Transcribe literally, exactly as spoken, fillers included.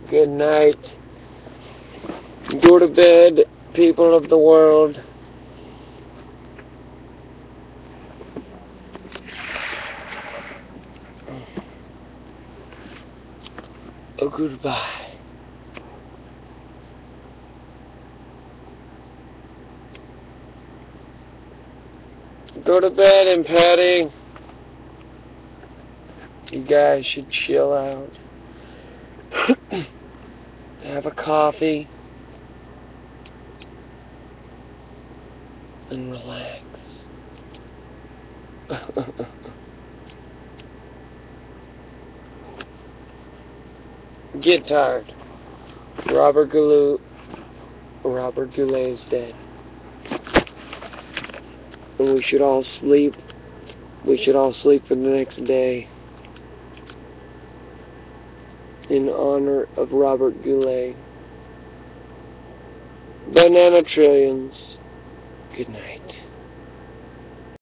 Good night. Go to bed, people of the world. Oh, goodbye. Go to bed, and Patty. You guys should chill out. Have a coffee. And relax. Get tired. Robert Goulet. Robert Goulet is dead. And we should all sleep. We should all sleep for the next day. In honor of Robert Goulet. Banana trillions. Good night.